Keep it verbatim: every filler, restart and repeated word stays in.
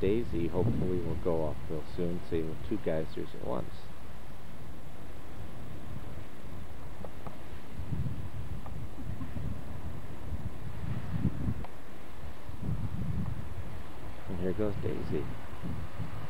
Daisy hopefully will go off real soon, saving two geysers at once. And here goes Daisy.